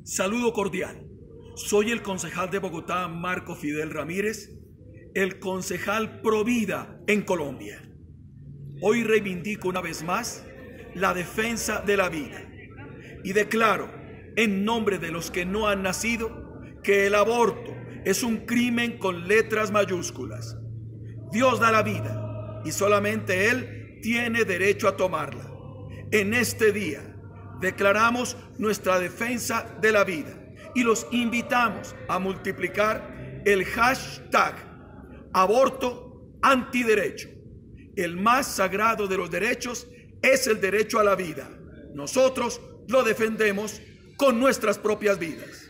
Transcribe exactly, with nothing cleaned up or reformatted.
Saludo cordial. Soy el concejal de Bogotá, Marco Fidel Ramírez, el concejal Provida en Colombia. Hoy reivindico una vez más la defensa de la vida y declaro en nombre de los que no han nacido que el aborto es un crimen con letras mayúsculas. Dios da la vida y solamente Él tiene derecho a tomarla. En este día declaramos nuestra defensa de la vida y los invitamos a multiplicar el hashtag aborto antiderecho. El más sagrado de los derechos es el derecho a la vida. Nosotros lo defendemos con nuestras propias vidas.